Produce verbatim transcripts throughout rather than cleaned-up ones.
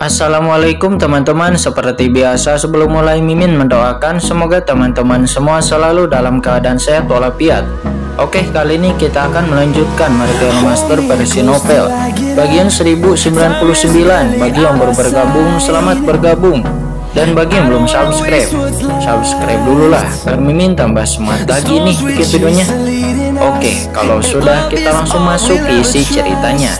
Assalamualaikum teman-teman, seperti biasa sebelum mulai Mimin mendoakan semoga teman-teman semua selalu dalam keadaan sehat walafiat. Oke, kali ini kita akan melanjutkan Marvel Master versi novel bagian seribu sembilan puluh sembilan. Bagi yang baru bergabung, selamat bergabung. Dan bagi yang belum subscribe, subscribe dulu lah biar Mimin tambah semangat lagi nih bikin videonya. Oke, kalau sudah kita langsung masuk ke isi ceritanya.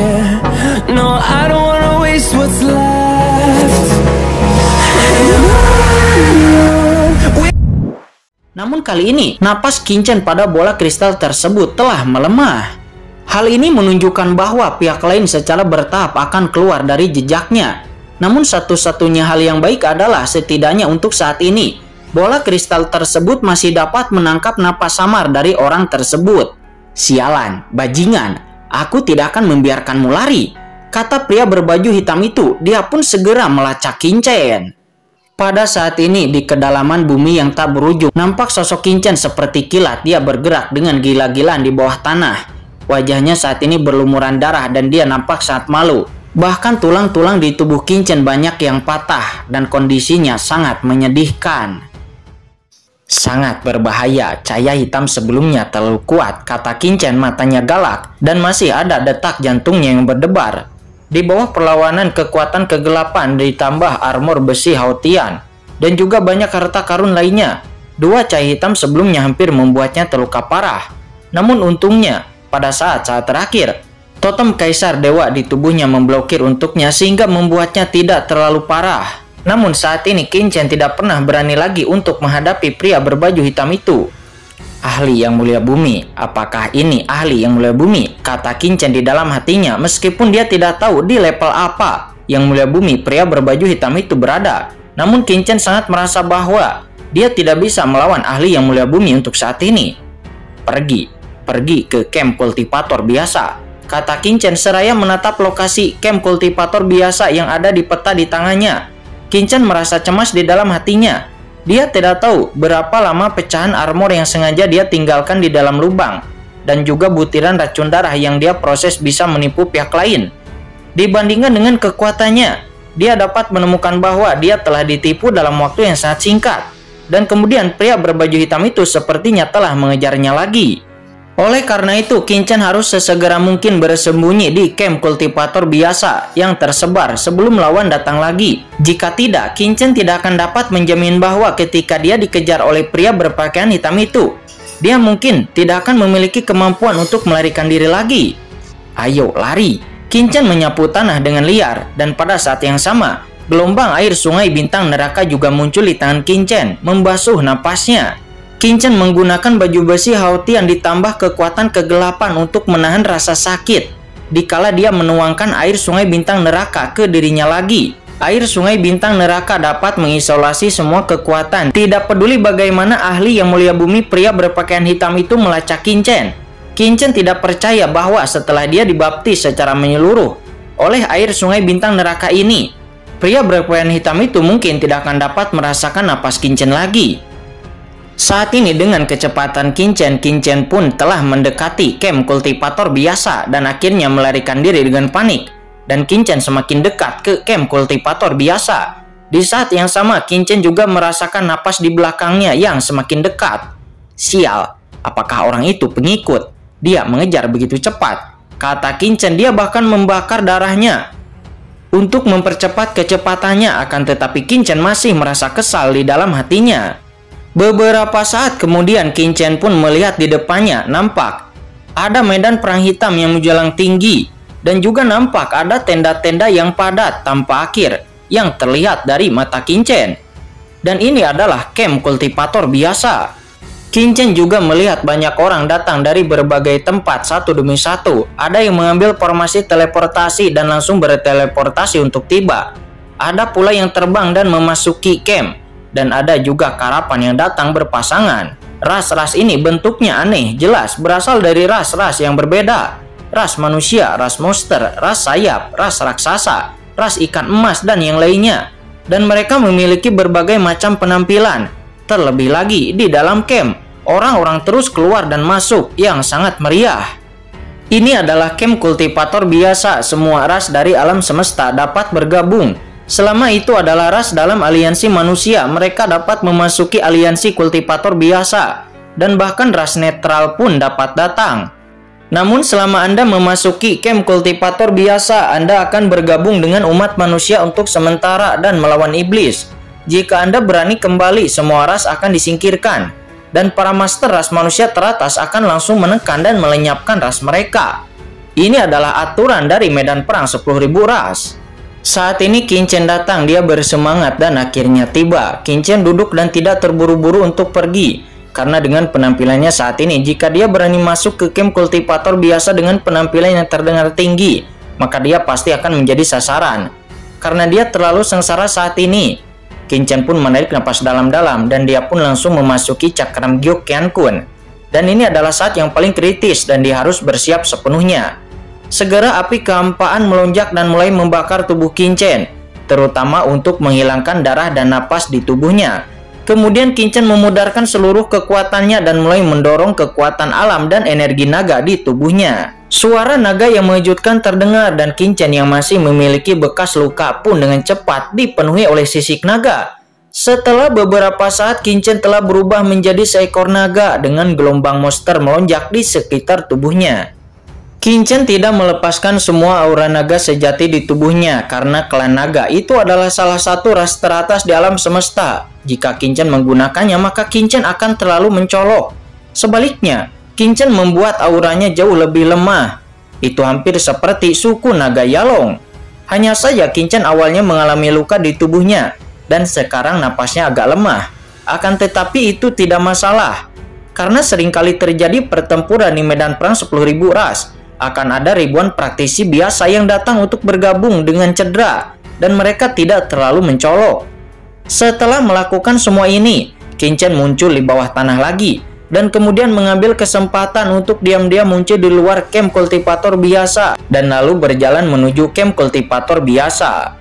Namun kali ini, napas Qingchen pada bola kristal tersebut telah melemah. Hal ini menunjukkan bahwa pihak lain secara bertahap akan keluar dari jejaknya. Namun satu-satunya hal yang baik adalah setidaknya untuk saat ini, bola kristal tersebut masih dapat menangkap napas samar dari orang tersebut. Sialan, bajingan, aku tidak akan membiarkanmu lari, kata pria berbaju hitam itu. Dia pun segera melacak Qingchen. Pada saat ini di kedalaman bumi yang tak berujung, nampak sosok Qingchen seperti kilat. Dia bergerak dengan gila-gilaan di bawah tanah. Wajahnya saat ini berlumuran darah dan dia nampak sangat malu. Bahkan tulang-tulang di tubuh Qingchen banyak yang patah dan kondisinya sangat menyedihkan. Sangat berbahaya, cahaya hitam sebelumnya terlalu kuat, kata Qingchen matanya galak dan masih ada detak jantungnya yang berdebar. Di bawah perlawanan kekuatan kegelapan ditambah armor besi Haotian dan juga banyak harta karun lainnya, dua cahaya hitam sebelumnya hampir membuatnya terluka parah. Namun untungnya pada saat-saat terakhir, totem kaisar dewa di tubuhnya memblokir untuknya sehingga membuatnya tidak terlalu parah. Namun saat ini Qingchen tidak pernah berani lagi untuk menghadapi pria berbaju hitam itu. Ahli yang mulia bumi, apakah ini ahli yang mulia bumi? Kata Qingchen di dalam hatinya meskipun dia tidak tahu di level apa yang mulia bumi pria berbaju hitam itu berada. Namun Qingchen sangat merasa bahwa dia tidak bisa melawan ahli yang mulia bumi untuk saat ini. Pergi, pergi ke camp kultivator biasa, kata Qingchen seraya menatap lokasi camp kultivator biasa yang ada di peta di tangannya. Qingchen merasa cemas di dalam hatinya. Dia tidak tahu berapa lama pecahan armor yang sengaja dia tinggalkan di dalam lubang dan juga butiran racun darah yang dia proses bisa menipu pihak lain. Dibandingkan dengan kekuatannya, dia dapat menemukan bahwa dia telah ditipu dalam waktu yang sangat singkat. Dan kemudian pria berbaju hitam itu sepertinya telah mengejarnya lagi. Oleh karena itu, Qingchen harus sesegera mungkin bersembunyi di camp kultivator biasa yang tersebar sebelum lawan datang lagi. Jika tidak, Qingchen tidak akan dapat menjamin bahwa ketika dia dikejar oleh pria berpakaian hitam itu, dia mungkin tidak akan memiliki kemampuan untuk melarikan diri lagi. Ayo, lari! Qingchen menyapu tanah dengan liar, dan pada saat yang sama, gelombang air sungai bintang neraka juga muncul di tangan Qingchen, membasuh napasnya. Qingchen menggunakan baju besi Haotian ditambah kekuatan kegelapan untuk menahan rasa sakit dikala dia menuangkan air sungai bintang neraka ke dirinya lagi. Air sungai bintang neraka dapat mengisolasi semua kekuatan, tidak peduli bagaimana ahli yang mulia bumi pria berpakaian hitam itu melacak Qingchen. Qingchen tidak percaya bahwa setelah dia dibaptis secara menyeluruh oleh air sungai bintang neraka ini, pria berpakaian hitam itu mungkin tidak akan dapat merasakan napas Qingchen lagi. Saat ini dengan kecepatan Qingchen, Qingchen pun telah mendekati camp kultivator biasa dan akhirnya melarikan diri dengan panik. Dan Qingchen semakin dekat ke camp kultivator biasa. Di saat yang sama, Qingchen juga merasakan napas di belakangnya yang semakin dekat. Sial, apakah orang itu pengikut? Dia mengejar begitu cepat, kata Qingchen. Dia bahkan membakar darahnya untuk mempercepat kecepatannya, akan tetapi Qingchen masih merasa kesal di dalam hatinya. Beberapa saat kemudian Qingchen pun melihat di depannya nampak ada medan perang hitam yang menjulang tinggi dan juga nampak ada tenda-tenda yang padat tanpa akhir yang terlihat dari mata Qingchen. Dan ini adalah camp kultivator biasa. Qingchen juga melihat banyak orang datang dari berbagai tempat satu demi satu. Ada yang mengambil formasi teleportasi dan langsung berteleportasi untuk tiba. Ada pula yang terbang dan memasuki camp. Dan ada juga karapan yang datang berpasangan. Ras-ras ini bentuknya aneh, jelas berasal dari ras-ras yang berbeda. Ras manusia, ras monster, ras sayap, ras raksasa, ras ikan emas, dan yang lainnya. Dan mereka memiliki berbagai macam penampilan. Terlebih lagi di dalam camp, orang-orang terus keluar dan masuk yang sangat meriah. Ini adalah camp kultivator biasa, semua ras dari alam semesta dapat bergabung. Selama itu adalah ras dalam aliansi manusia, mereka dapat memasuki aliansi kultivator biasa, dan bahkan ras netral pun dapat datang. Namun selama Anda memasuki camp kultivator biasa, Anda akan bergabung dengan umat manusia untuk sementara dan melawan iblis. Jika Anda berani kembali, semua ras akan disingkirkan, dan para master ras manusia teratas akan langsung menekan dan melenyapkan ras mereka. Ini adalah aturan dari medan perang sepuluh ribu ras. Saat ini Qin Chen datang, dia bersemangat dan akhirnya tiba. Qin Chen duduk dan tidak terburu-buru untuk pergi, karena dengan penampilannya saat ini, jika dia berani masuk ke camp kultivator biasa dengan penampilan yang terdengar tinggi, maka dia pasti akan menjadi sasaran. Karena dia terlalu sengsara saat ini, Qin Chen pun menarik napas dalam-dalam dan dia pun langsung memasuki cakram Gyok Qian Kun. Dan ini adalah saat yang paling kritis dan dia harus bersiap sepenuhnya. Segera api kehampaan melonjak dan mulai membakar tubuh Qin Chen, terutama untuk menghilangkan darah dan napas di tubuhnya. Kemudian Qin Chen memudarkan seluruh kekuatannya dan mulai mendorong kekuatan alam dan energi naga di tubuhnya. Suara naga yang mengejutkan terdengar dan Qin Chen yang masih memiliki bekas luka pun dengan cepat dipenuhi oleh sisik naga. Setelah beberapa saat, Qin Chen telah berubah menjadi seekor naga dengan gelombang monster melonjak di sekitar tubuhnya. Qin Chen tidak melepaskan semua aura naga sejati di tubuhnya karena klan naga itu adalah salah satu ras teratas di alam semesta. Jika Qin Chen menggunakannya, maka Qin Chen akan terlalu mencolok. Sebaliknya, Qin Chen membuat auranya jauh lebih lemah. Itu hampir seperti suku naga Yalong. Hanya saja Qin Chen awalnya mengalami luka di tubuhnya dan sekarang napasnya agak lemah. Akan tetapi itu tidak masalah, karena seringkali terjadi pertempuran di medan perang sepuluh ribu ras. Akan ada ribuan praktisi biasa yang datang untuk bergabung dengan cedera dan mereka tidak terlalu mencolok. Setelah melakukan semua ini, Qin Chen muncul di bawah tanah lagi dan kemudian mengambil kesempatan untuk diam-diam muncul di luar camp kultivator biasa dan lalu berjalan menuju camp kultivator biasa.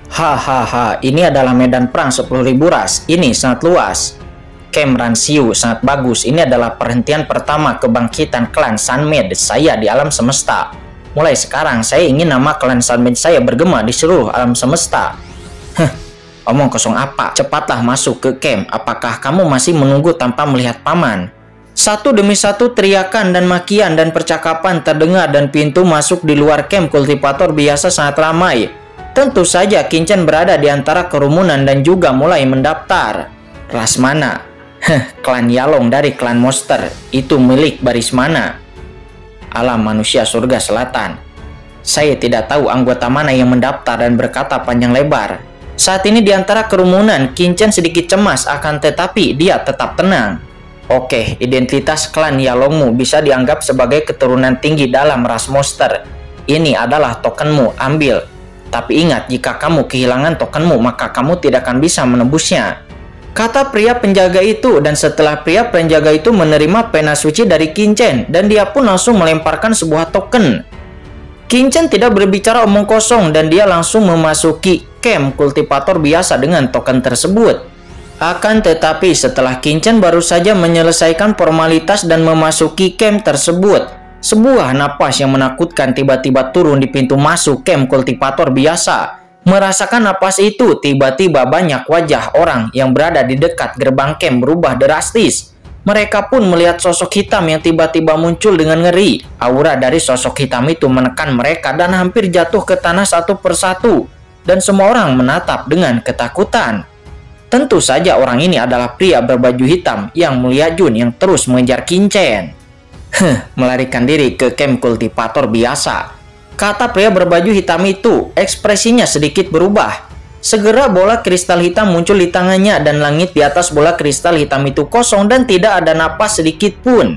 Hahaha, ini adalah medan perang sepuluh ribu ras. Ini sangat luas. Camp Ranxiu sangat bagus. Ini adalah perhentian pertama kebangkitan klan Sunmade saya di alam semesta. Mulai sekarang saya ingin nama klan Sunmade saya bergema di seluruh alam semesta. Heh, omong kosong apa? Cepatlah masuk ke camp. Apakah kamu masih menunggu tanpa melihat paman? Satu demi satu teriakan dan makian dan percakapan terdengar dan pintu masuk di luar camp kultivator biasa sangat ramai. Tentu saja Qin Chen berada di antara kerumunan dan juga mulai mendaftar. Ras mana? Heh, klan Yalong dari klan monster. Itu milik baris mana? Alam manusia surga selatan. Saya tidak tahu anggota mana yang mendaftar dan berkata panjang lebar. Saat ini di antara kerumunan, Qin Chen sedikit cemas, akan tetapi dia tetap tenang. Oke, identitas klan Yalongmu bisa dianggap sebagai keturunan tinggi dalam ras monster. Ini adalah tokenmu, ambil. Tapi ingat, jika kamu kehilangan tokenmu, maka kamu tidak akan bisa menebusnya. Kata pria penjaga itu, dan setelah pria penjaga itu menerima pena suci dari Qin Chen, dan dia pun langsung melemparkan sebuah token. Qin Chen tidak berbicara omong kosong, dan dia langsung memasuki camp kultivator biasa dengan token tersebut. Akan tetapi setelah Qin Chen baru saja menyelesaikan formalitas dan memasuki camp tersebut, sebuah napas yang menakutkan tiba-tiba turun di pintu masuk camp kultivator biasa. Merasakan napas itu, tiba-tiba banyak wajah orang yang berada di dekat gerbang camp berubah drastis. Mereka pun melihat sosok hitam yang tiba-tiba muncul dengan ngeri. Aura dari sosok hitam itu menekan mereka dan hampir jatuh ke tanah satu persatu. Dan semua orang menatap dengan ketakutan. Tentu saja orang ini adalah pria berbaju hitam yang mulia Jun yang terus mengejar Qin Chen. Heh, melarikan diri ke camp kultivator biasa. Kata pria berbaju hitam itu, ekspresinya sedikit berubah. Segera bola kristal hitam muncul di tangannya dan langit di atas bola kristal hitam itu kosong dan tidak ada napas sedikit pun.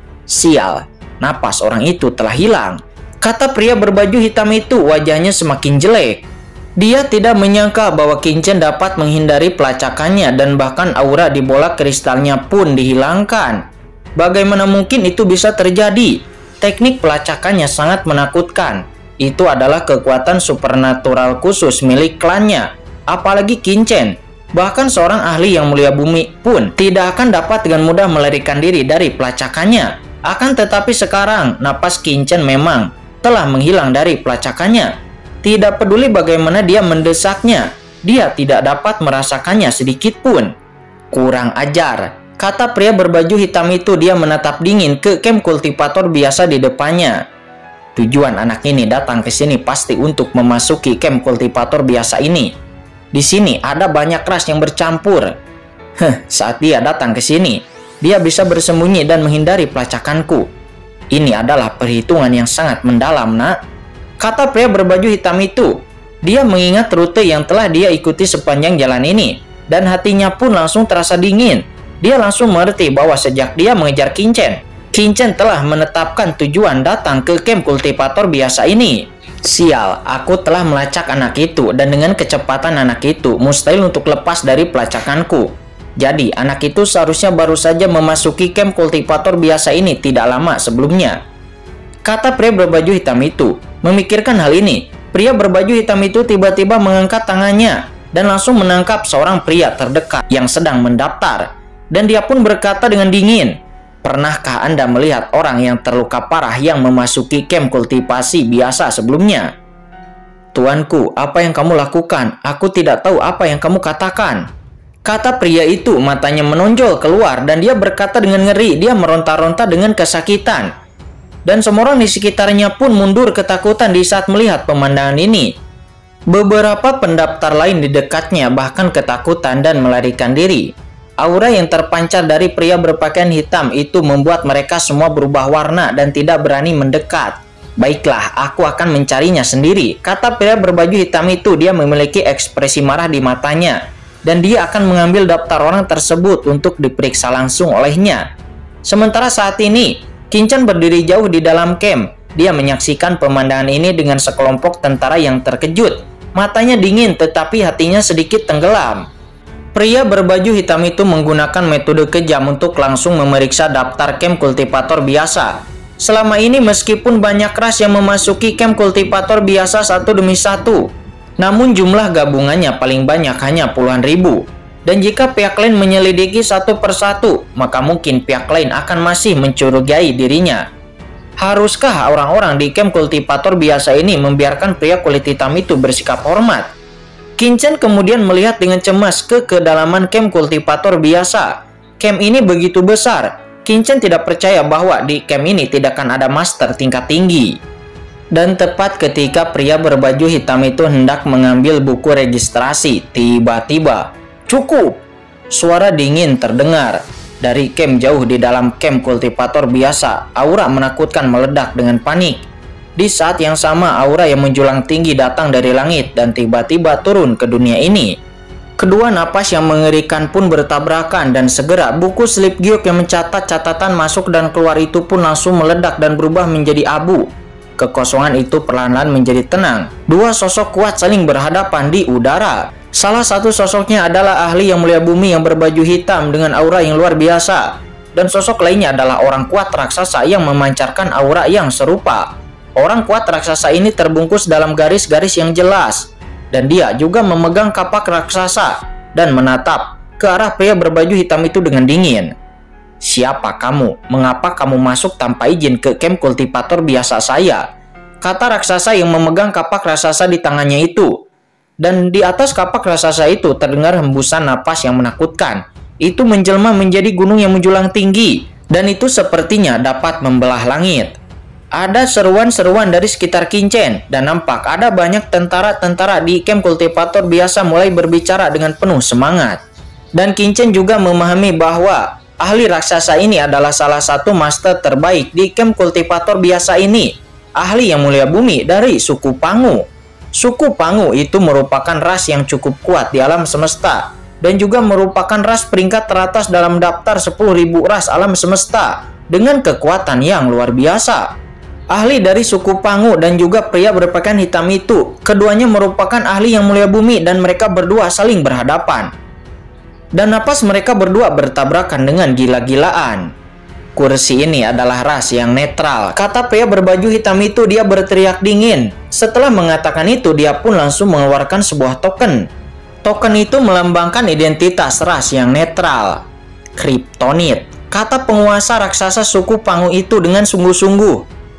Sial, napas orang itu telah hilang. Kata pria berbaju hitam itu, wajahnya semakin jelek. Dia tidak menyangka bahwa Qin Chen dapat menghindari pelacakannya dan bahkan aura di bola kristalnya pun dihilangkan. Bagaimana mungkin itu bisa terjadi? Teknik pelacakannya sangat menakutkan. Itu adalah kekuatan supernatural khusus milik klannya. Apalagi Qin Chen, bahkan seorang ahli yang mulia bumi pun tidak akan dapat dengan mudah melarikan diri dari pelacakannya. Akan tetapi sekarang, napas Qin-Chen memang telah menghilang dari pelacakannya. Tidak peduli bagaimana dia mendesaknya, dia tidak dapat merasakannya sedikit pun. Kurang ajar, kata pria berbaju hitam itu. Dia menatap dingin ke camp kultivator biasa di depannya. Tujuan anak ini datang ke sini pasti untuk memasuki camp kultivator biasa ini. Di sini ada banyak ras yang bercampur. Heh, saat dia datang ke sini, dia bisa bersembunyi dan menghindari pelacakanku. Ini adalah perhitungan yang sangat mendalam, nak, kata pria berbaju hitam itu. Dia mengingat rute yang telah dia ikuti sepanjang jalan ini, dan hatinya pun langsung terasa dingin. Dia langsung mengerti bahwa sejak dia mengejar Qin-Chen, Qin-Chen telah menetapkan tujuan datang ke camp kultivator biasa ini. Sial, aku telah melacak anak itu, dan dengan kecepatan anak itu mustahil untuk lepas dari pelacakanku. Jadi, anak itu seharusnya baru saja memasuki camp kultivator biasa ini tidak lama sebelumnya, kata pria berbaju hitam itu. Memikirkan hal ini, pria berbaju hitam itu tiba-tiba mengangkat tangannya dan langsung menangkap seorang pria terdekat yang sedang mendaftar. Dan dia pun berkata dengan dingin, "Pernahkah Anda melihat orang yang terluka parah yang memasuki camp kultivasi biasa sebelumnya?" "Tuanku, apa yang kamu lakukan? Aku tidak tahu apa yang kamu katakan," kata pria itu. Matanya menonjol keluar dan dia berkata dengan ngeri. Dia meronta-ronta dengan kesakitan. Dan semua orang di sekitarnya pun mundur ketakutan di saat melihat pemandangan ini. Beberapa pendaftar lain di dekatnya bahkan ketakutan dan melarikan diri. Aura yang terpancar dari pria berpakaian hitam itu membuat mereka semua berubah warna dan tidak berani mendekat. "Baiklah, aku akan mencarinya sendiri," kata pria berbaju hitam itu. Dia memiliki ekspresi marah di matanya, dan dia akan mengambil daftar orang tersebut untuk diperiksa langsung olehnya. Sementara saat ini, Qin-Chen berdiri jauh di dalam camp. Dia menyaksikan pemandangan ini dengan sekelompok tentara yang terkejut. Matanya dingin tetapi hatinya sedikit tenggelam. Pria berbaju hitam itu menggunakan metode kejam untuk langsung memeriksa daftar camp kultivator biasa. Selama ini meskipun banyak ras yang memasuki camp kultivator biasa satu demi satu, namun jumlah gabungannya paling banyak hanya puluhan ribu. Dan jika pihak lain menyelidiki satu persatu, maka mungkin pihak lain akan masih mencurigai dirinya. Haruskah orang-orang di camp kultivator biasa ini membiarkan pria kulit hitam itu bersikap hormat? Qin-Chen kemudian melihat dengan cemas ke kedalaman camp kultivator biasa. Camp ini begitu besar. Qin-Chen tidak percaya bahwa di camp ini tidak akan ada master tingkat tinggi. Dan tepat ketika pria berbaju hitam itu hendak mengambil buku registrasi, tiba-tiba, "Cukup!" Suara dingin terdengar. Dari camp jauh di dalam camp kultivator biasa, aura menakutkan meledak dengan panik. Di saat yang sama, aura yang menjulang tinggi datang dari langit dan tiba-tiba turun ke dunia ini. Kedua napas yang mengerikan pun bertabrakan dan segera buku slip giok yang mencatat catatan masuk dan keluar itu pun langsung meledak dan berubah menjadi abu. Kekosongan itu perlahan-lahan menjadi tenang. Dua sosok kuat saling berhadapan di udara. Salah satu sosoknya adalah ahli yang mulia bumi yang berbaju hitam dengan aura yang luar biasa. Dan sosok lainnya adalah orang kuat raksasa yang memancarkan aura yang serupa. Orang kuat raksasa ini terbungkus dalam garis-garis yang jelas. Dan dia juga memegang kapak raksasa dan menatap ke arah pria berbaju hitam itu dengan dingin. "Siapa kamu? Mengapa kamu masuk tanpa izin ke camp kultivator biasa saya?" kata raksasa yang memegang kapak raksasa di tangannya itu. Dan di atas kapak raksasa itu terdengar hembusan napas yang menakutkan. Itu menjelma menjadi gunung yang menjulang tinggi, dan itu sepertinya dapat membelah langit. Ada seruan-seruan dari sekitar Qin-Chen, dan nampak ada banyak tentara-tentara di camp kultivator biasa mulai berbicara dengan penuh semangat. Dan Qin-Chen juga memahami bahwa ahli raksasa ini adalah salah satu master terbaik di camp kultivator biasa ini. Ahli yang mulia bumi dari suku Pangu. Suku Pangu itu merupakan ras yang cukup kuat di alam semesta dan juga merupakan ras peringkat teratas dalam daftar sepuluh ribu ras alam semesta dengan kekuatan yang luar biasa. Ahli dari suku Pangu dan juga pria berpakaian hitam itu, keduanya merupakan ahli yang mulia bumi dan mereka berdua saling berhadapan. Dan napas mereka berdua bertabrakan dengan gila-gilaan. "Kursi ini adalah ras yang netral," kata pria berbaju hitam itu. Dia berteriak dingin. Setelah mengatakan itu, dia pun langsung mengeluarkan sebuah token. Token itu melambangkan identitas ras yang netral, Kryptonit. kata penguasa raksasa suku Pangu itu dengan sungguh-sungguh.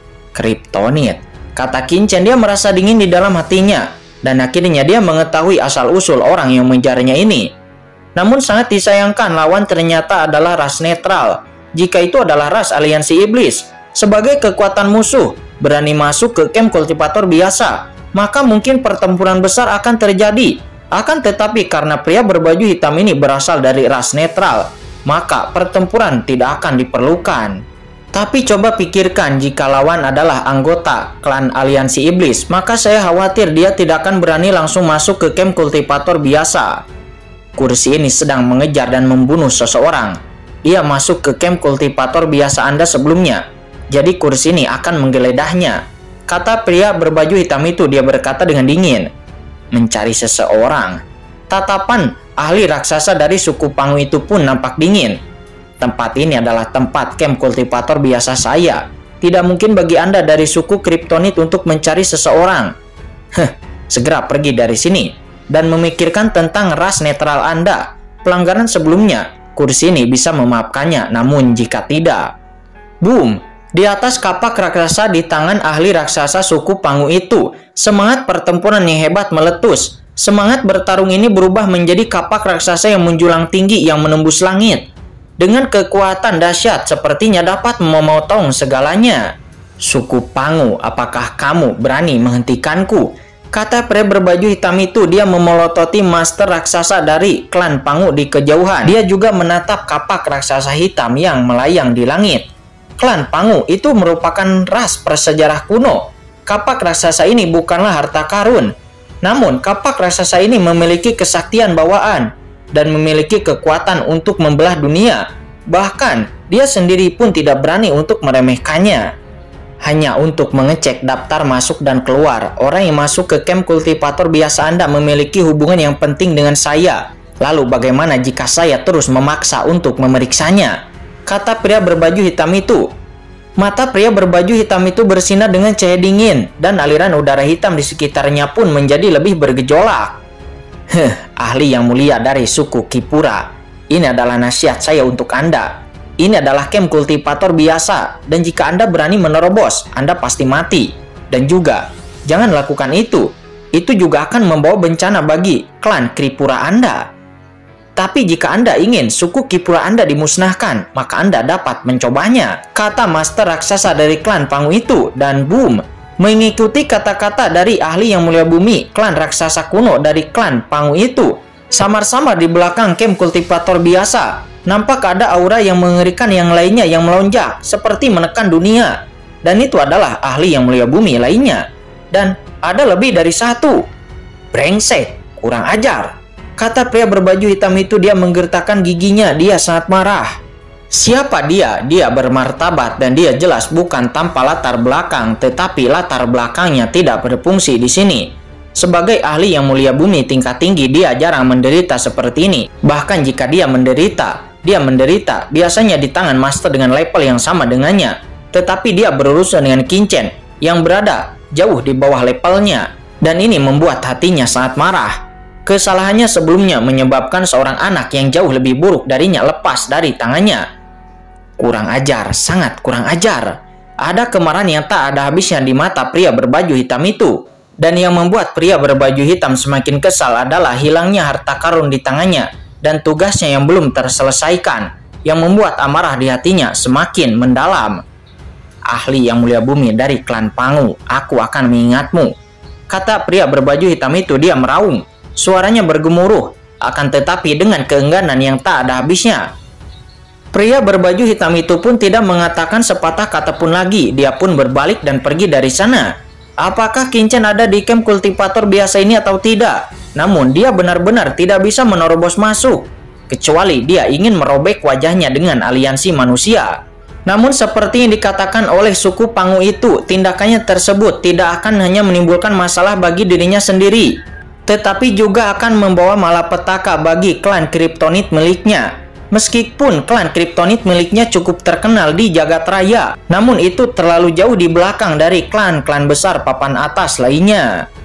Kryptonit, kata Qin-Chen. Dia merasa dingin di dalam hatinya, dan akhirnya dia mengetahui asal-usul orang yang mengejarnya ini. Namun sangat disayangkan lawan ternyata adalah ras netral. Jika itu adalah ras aliansi iblis, sebagai kekuatan musuh, berani masuk ke camp kultivator biasa, maka mungkin pertempuran besar akan terjadi. Akan tetapi karena pria berbaju hitam ini berasal dari ras netral, maka pertempuran tidak akan diperlukan. Tapi coba pikirkan, jika lawan adalah anggota klan aliansi iblis, maka saya khawatir dia tidak akan berani langsung masuk ke camp kultivator biasa. Kursi ini sedang mengejar dan membunuh seseorang. Dia masuk ke camp kultivator biasa Anda sebelumnya, jadi kursi ini akan menggeledahnya, kata pria berbaju hitam itu. Dia berkata dengan dingin. Mencari seseorang. Tatapan ahli raksasa dari suku Pangu itu pun nampak dingin. Tempat ini adalah tempat camp kultivator biasa saya. Tidak mungkin bagi Anda dari suku Kryptonit untuk mencari seseorang. Heh, segera pergi dari sini dan memikirkan tentang ras netral Anda. Pelanggaran sebelumnya, kursi ini bisa memaafkannya, namun jika tidak... Boom! Di atas kapak raksasa di tangan ahli raksasa suku Pangu itu, semangat pertempuran yang hebat meletus. Semangat bertarung ini berubah menjadi kapak raksasa yang menjulang tinggi yang menembus langit. Dengan kekuatan dahsyat, sepertinya dapat memotong segalanya. Suku Pangu, apakah kamu berani menghentikanku? Kata pria berbaju hitam itu. Dia memelototi master raksasa dari klan Pangu di kejauhan. Dia juga menatap kapak raksasa hitam yang melayang di langit. Klan Pangu itu merupakan ras prasejarah kuno. Kapak raksasa ini bukanlah harta karun. Namun, kapak raksasa ini memiliki kesaktian bawaan dan memiliki kekuatan untuk membelah dunia. Bahkan, dia sendiri pun tidak berani untuk meremehkannya. Hanya untuk mengecek daftar masuk dan keluar, orang yang masuk ke camp kultivator biasa Anda memiliki hubungan yang penting dengan saya. Lalu bagaimana jika saya terus memaksa untuk memeriksanya? Kata pria berbaju hitam itu. Mata pria berbaju hitam itu bersinar dengan cahaya dingin, dan aliran udara hitam di sekitarnya pun menjadi lebih bergejolak. Heh, ahli yang mulia dari suku Kipura. Ini adalah nasihat saya untuk Anda. Ini adalah camp kultivator biasa, dan jika Anda berani menerobos, Anda pasti mati. Dan juga, jangan lakukan itu. Itu juga akan membawa bencana bagi klan Kipura Anda. Tapi jika Anda ingin suku Kipura Anda dimusnahkan, maka Anda dapat mencobanya, kata master raksasa dari klan Pangu itu. Dan boom, mengikuti kata-kata dari ahli yang mulia bumi, klan raksasa kuno dari klan Pangu itu, samar-samar di belakang camp kultivator biasa, nampak ada aura yang mengerikan yang lainnya yang melonjak, seperti menekan dunia. Dan itu adalah ahli yang mulia bumi lainnya. Dan ada lebih dari satu. Brengsek, kurang ajar, kata pria berbaju hitam itu. Dia menggertakkan giginya. Dia sangat marah. Siapa dia? Dia bermartabat dan dia jelas bukan tanpa latar belakang, tetapi latar belakangnya tidak berfungsi di sini. Sebagai ahli yang mulia bumi tingkat tinggi, dia jarang menderita seperti ini. Bahkan jika dia menderita, dia menderita biasanya di tangan master dengan level yang sama dengannya. Tetapi dia berurusan dengan Qin-Chen yang berada jauh di bawah levelnya. Dan ini membuat hatinya sangat marah. Kesalahannya sebelumnya menyebabkan seorang anak yang jauh lebih buruk darinya lepas dari tangannya. Kurang ajar, sangat kurang ajar. Ada kemarahan yang tak ada habisnya di mata pria berbaju hitam itu. Dan yang membuat pria berbaju hitam semakin kesal adalah hilangnya harta karun di tangannya dan tugasnya yang belum terselesaikan, yang membuat amarah di hatinya semakin mendalam. Ahli yang mulia bumi dari klan Pangu, aku akan mengingatmu, kata pria berbaju hitam itu. Dia meraung. Suaranya bergemuruh, akan tetapi dengan keengganan yang tak ada habisnya. Pria berbaju hitam itu pun tidak mengatakan sepatah kata pun lagi. Dia pun berbalik dan pergi dari sana. Apakah Qin-Chen ada di camp kultivator biasa ini atau tidak? Namun dia benar-benar tidak bisa menerobos masuk, kecuali dia ingin merobek wajahnya dengan aliansi manusia. Namun seperti yang dikatakan oleh suku Pangu itu, tindakannya tersebut tidak akan hanya menimbulkan masalah bagi dirinya sendiri, tetapi juga akan membawa malapetaka bagi klan Kryptonit miliknya. Meskipun klan Kryptonit miliknya cukup terkenal di jagat raya, namun itu terlalu jauh di belakang dari klan-klan besar papan atas lainnya.